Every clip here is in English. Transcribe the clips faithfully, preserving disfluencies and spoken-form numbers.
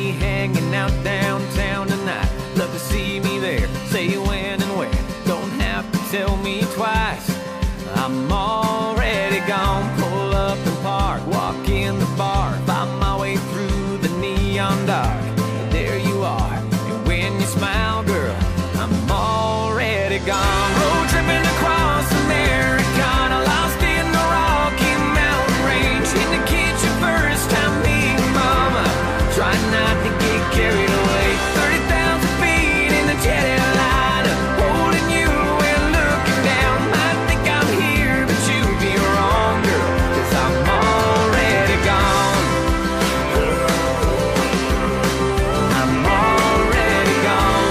be hanging out downtown tonight. Love to see me there. Say when and where. Don't have to tell me twice. I'm already gone. Pull up and park, walk in the bar, find my way through the neon dark. There you are, and when you smile, girl, I'm already gone. Road tripping across Americana, lost in the Rocky Mountain Range. In the kitchen first time meeting mama, try not to get carried away. Thirty thousand feet in the jet airliner, holding you and looking down. I think I'm here, but you'd be wrong, girl, 'cause I'm already gone. I'm already gone.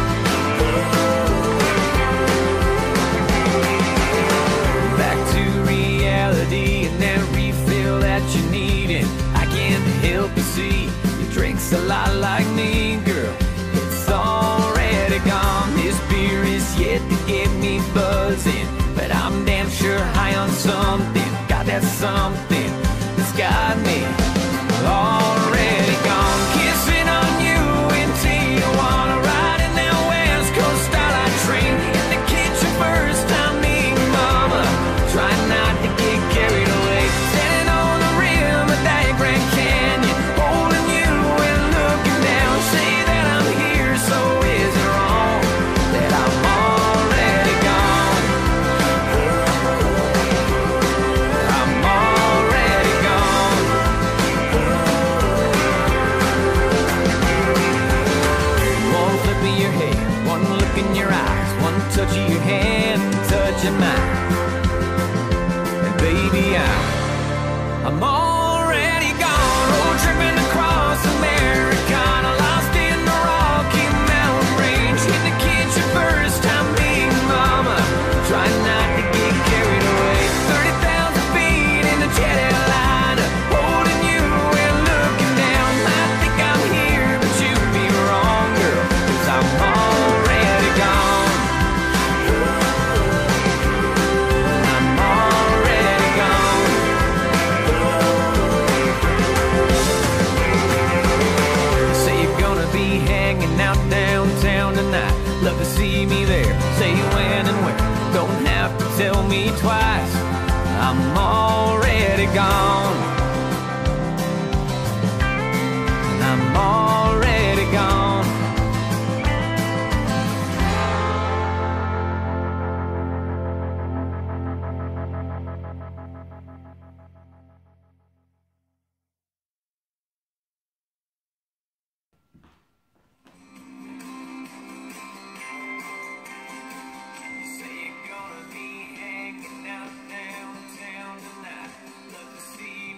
Back to reality and that refill that you're needing. I can't help but see your drink's a lot like me, girl. It's already gone. This beer is yet to get me buzzing, but I'm damn sure high on something. Got that something that's got me already gone. Kissing on you in Tijuana, riding that West Coast Starlight train. In the kitchen first time meeting mama, try not to get carried away. Standing on the rim of that Grand Canyon, holding you and looking down. Say that I'm here, so is it wrong that I'm already gone? I'm already gone. One flip of your hair, one look in your eyes, one touch of your hand, touch of mine. And baby, I'm, I'm already gone. Road tripping across Americana, lost in the Rocky Mountain Range. In the kitchen first time meeting mama, try not to get carried away. Thirty thousand feet in the jet airliner, holding you and looking down. I think I'm here, but you'd be wrong, girl, 'cause I'm already gone. I'm already gone. Say you're gonna be hanging out downtown tonight. Love to see me there. Say when and where. Don't have to tell me twice. I'm already gone. I'm already gone. Say you're gonna be hanging out downtown tonight. Love to see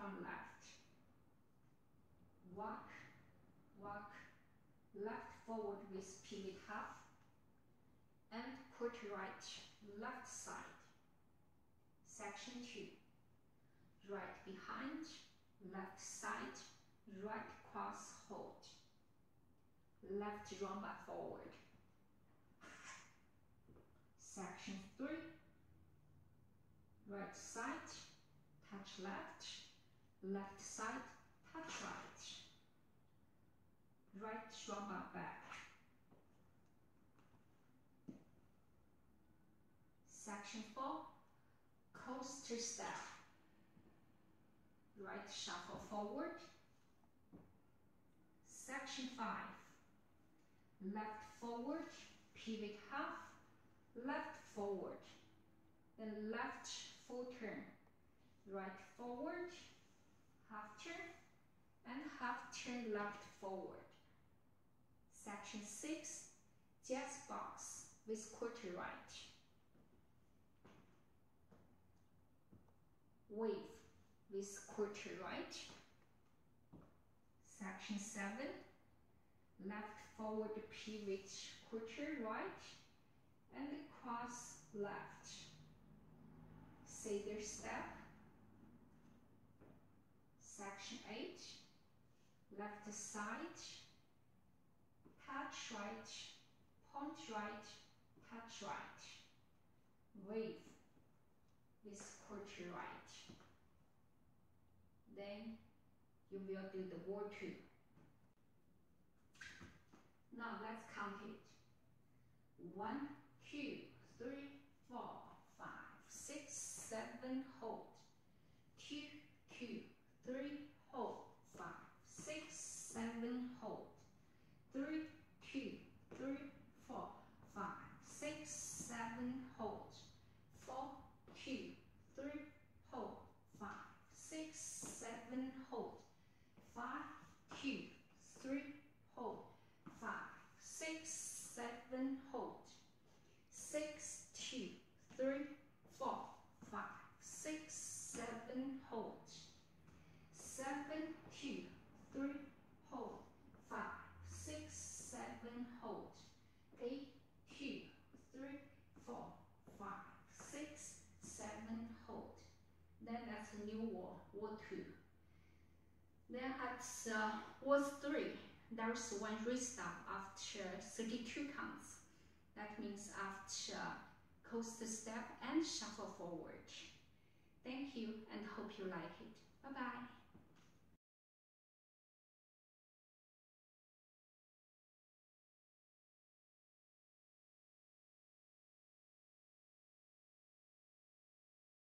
from left. Walk, walk, left forward with pivot half, and quarter right, left side. Section two. Right behind, left side, right cross hold. Left rumba forward. Section three. Right side, touch left, left side, touch right. Right rumba back. Section four. Coaster step. Right shuffle forward. Section five. Left forward, pivot half, left forward. Then left full turn. Right forward, half turn, and half turn left forward. Section six. Jazz box with quarter right. Wave with quarter right. Section seven. Left forward pivot quarter right and cross left. Cedar step. Section eight. Left side, touch right, point right, touch right. Wave with quarter right. Then you will do the wall two. Now let's count it. One, two, three, four, five, six, seven, hold. Two, two, three, hold. Five, six, seven, hold. Three, two, three, four, five, six, seven, hold. Four, two, three, hold. Five, six, seven, hold. Five, two, three, hold. Five, six, seven, hold. Six, two, three, four, five, six, seven, hold. Seven, two, three, hold. Five, six, seven, hold. Eight, two, three, four, five, six, seven, hold. Then that's a new wall, wall two. Then at uh, wall three, there's one restart after thirty-two counts. That means after coaster step and shuffle forward. Thank you and hope you like it. Bye bye.